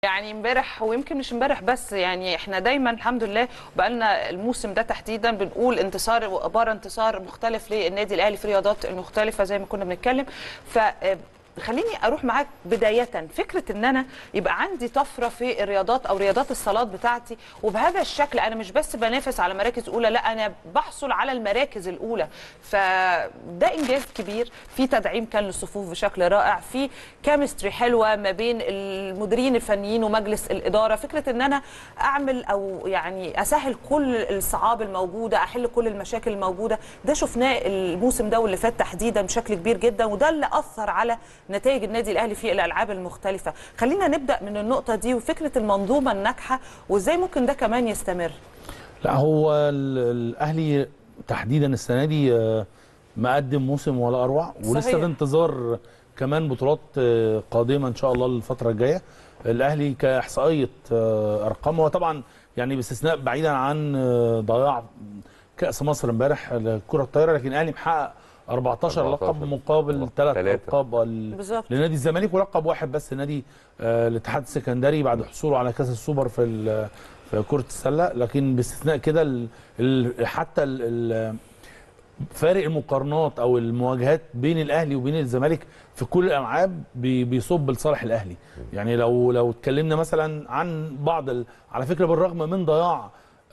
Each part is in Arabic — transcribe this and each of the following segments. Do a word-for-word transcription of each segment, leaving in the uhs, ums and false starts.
يعني امبارح ويمكن مش امبارح بس، يعني احنا دايما الحمد لله بقى لنا الموسم ده تحديدا بنقول انتصار وابار انتصار مختلف للنادي الاهلي في الرياضات المختلفه زي ما كنا بنتكلم. ف خليني اروح معاك بدايه، فكره ان انا يبقى عندي طفره في الرياضات او رياضات الصالات بتاعتي وبهذا الشكل، انا مش بس بنافس على مراكز اولى، لا انا بحصل على المراكز الاولى، فده انجاز كبير. في تدعيم كان للصفوف بشكل رائع، في كيمستري حلوه ما بين المديرين الفنيين ومجلس الاداره، فكره ان انا اعمل او يعني اسهل كل الصعاب الموجوده، احل كل المشاكل الموجوده، ده شفناه الموسم ده واللي فات تحديدا بشكل كبير جدا، وده اللي اثر على نتائج النادي الاهلي في الالعاب المختلفه. خلينا نبدا من النقطه دي وفكره المنظومه الناجحه وازاي ممكن ده كمان يستمر. لا هو الاهلي تحديدا السنه دي مقدم موسم ولا اروع، ولسه في انتظار كمان بطولات قادمه ان شاء الله الفتره الجايه. الاهلي كاحصائيه ارقام، هو طبعا يعني باستثناء بعيدا عن ضياع كاس مصر امبارح لكره الطايره، لكن الاهلي محقق أربعتاشر لقب مقابل ثلاث القاب لنادي الزمالك، ولقب واحد بس لنادي الاتحاد السكندري بعد حصوله على كاس السوبر في في كره السله. لكن باستثناء كده حتى ال فارق المقارنات او المواجهات بين الاهلي وبين الزمالك في كل الالعاب بيصب لصالح الاهلي. يعني لو لو اتكلمنا مثلا عن بعض على فكره بالرغم من ضياع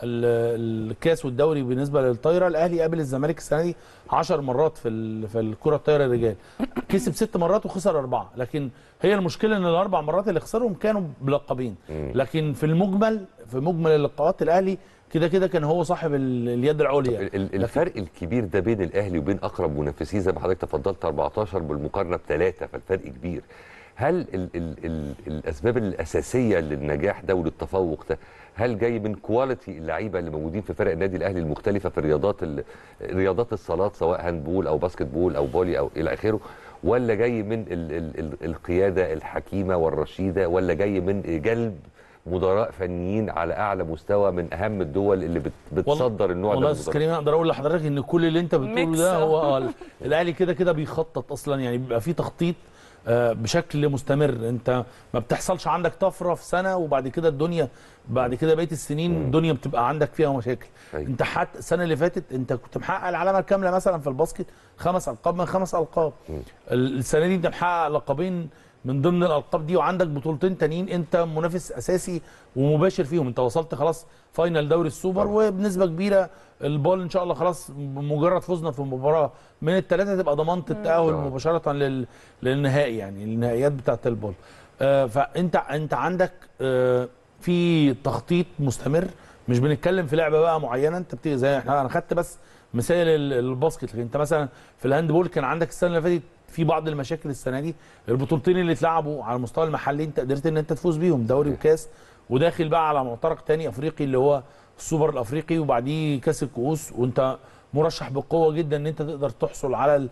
الكاس والدوري بالنسبه للطايره، الاهلي قابل الزمالك السنه دي عشر مرات في في الكره الطايره الرجال، كسب ست مرات وخسر اربعه، لكن هي المشكله ان الاربع مرات اللي خسرهم كانوا بلقبين، لكن في المجمل في مجمل اللقاءات الاهلي كده كده كان هو صاحب اليد العليا. الفرق الكبير ده بين الاهلي وبين اقرب منافسيه زي ما حضرتك تفضلت أربعتاشر بالمقارنه بثلاثه، فالفرق كبير. هل ال ال ال الاسباب الاساسيه للنجاح ده وللتفوق ده هل جاي من كواليتي اللعيبه اللي موجودين في فرق النادي الاهلي المختلفه في الرياضات رياضات الصالات سواء هاندبول او باسكت بول او فولي او الى اخره، ولا جاي من ال ال ال القياده الحكيمه والرشيده، ولا جاي من جلب مدراء فنيين على اعلى مستوى من اهم الدول اللي بتصدر النوع ده؟ والله استاذ كريم اقدر اقول لحضرتك ان كل اللي انت بتقوله ده هو الاهلي كده كده بيخطط اصلا، يعني بيبقى في تخطيط بشكل مستمر. انت ما بتحصلش عندك طفره في سنه وبعد كده الدنيا بعد كده بقيه السنين الدنيا بتبقى عندك فيها مشاكل. أي. انت حتى السنه اللي فاتت انت كنت محقق العلامه الكامله مثلا في الباسكت خمس القاب من خمس القاب. م. السنه دي انت محقق لقبين من ضمن الالقاب دي، وعندك بطولتين تانيين انت منافس اساسي ومباشر فيهم. انت وصلت خلاص فاينل دوري السوبر، وبنسبه كبيره البال ان شاء الله خلاص مجرد فوزنا في مباراه من الثلاثه تبقى ضمنت التاهل مباشره لل... للنهائي، يعني النهائيات بتاعه البال. آه فانت انت عندك آه في تخطيط مستمر، مش بنتكلم في لعبه بقى معينه. انت بتيجي زي احنا انا خدت بس مثال الباسكت، لكن انت مثلا في الهاندبول كان عندك السنه اللي فاتت في بعض المشاكل. السنه دي البطولتين اللي اتلعبوا على المستوى المحلي انت قدرت ان انت تفوز بيهم، دوري وكاس، وداخل بقى على معترك تاني افريقي اللي هو السوبر الافريقي، وبعديه كاس الكؤوس، وانت مرشح بقوه جدا ان انت تقدر تحصل على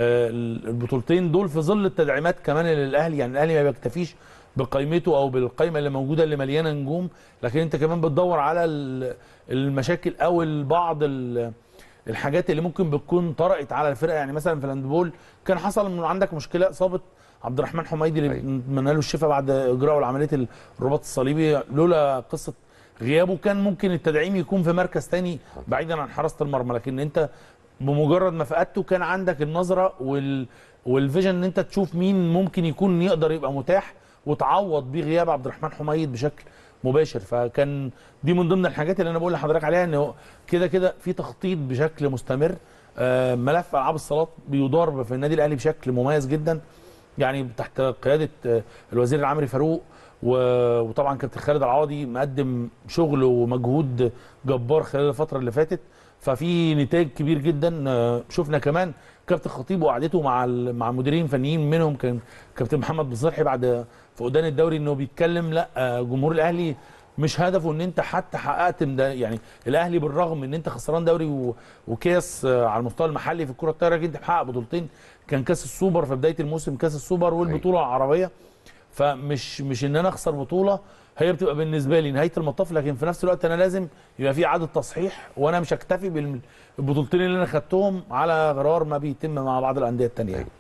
البطولتين دول في ظل التدعيمات كمان للاهلي. يعني الاهلي ما بيكتفيش بقيمته او بالقائمه اللي موجوده اللي مليانه نجوم، لكن انت كمان بتدور على المشاكل او البعض الحاجات اللي ممكن بتكون طرقت على الفرقه. يعني مثلا في الهاندبول كان حصل من عندك مشكله اصابه عبد الرحمن حميدي اللي بنتمنى له الشفاء بعد اجراءه عمليه الرباط الصليبي، لولا قصه غيابه كان ممكن التدعيم يكون في مركز ثاني بعيدا عن حراسه المرمى. لكن انت بمجرد ما فقدته كان عندك النظره وال والفيجن ان انت تشوف مين ممكن يكون يقدر يبقى متاح وتعوض بيه غياب عبد الرحمن حميد بشكل مباشر. فكان دي من ضمن الحاجات اللي انا بقول لحضرتك عليها، ان كده كده في تخطيط بشكل مستمر. ملف العاب الصالات بيدار في النادي الاهلي بشكل مميز جدا، يعني تحت قياده الوزير العمري فاروق، وطبعا كابتن خالد العوضي مقدم شغل ومجهود جبار خلال الفتره اللي فاتت، ففي نتاج كبير جدا. شفنا كمان كابتن خطيب وقعدته مع مع مديرين فنيين، منهم كان كابتن محمد بصلحي بعد فقدان الدوري انه بيتكلم لا جمهور الاهلي مش هدفه ان انت حتى حققت يعني الاهلي بالرغم ان انت خسران دوري وكاس على المستوى المحلي في الكره الطايره، انت محقق بطولتين، كان كاس السوبر في بدايه الموسم، كاس السوبر والبطوله العربيه. فمش مش ان انا اخسر بطوله هي بتبقى بالنسبه لي نهايه المطاف، لكن في نفس الوقت انا لازم يبقى في اعاده تصحيح، وانا مش هكتفي بالبطولتين اللي انا خدتهم على غرار ما بيتم مع بعض الانديه الثانيه.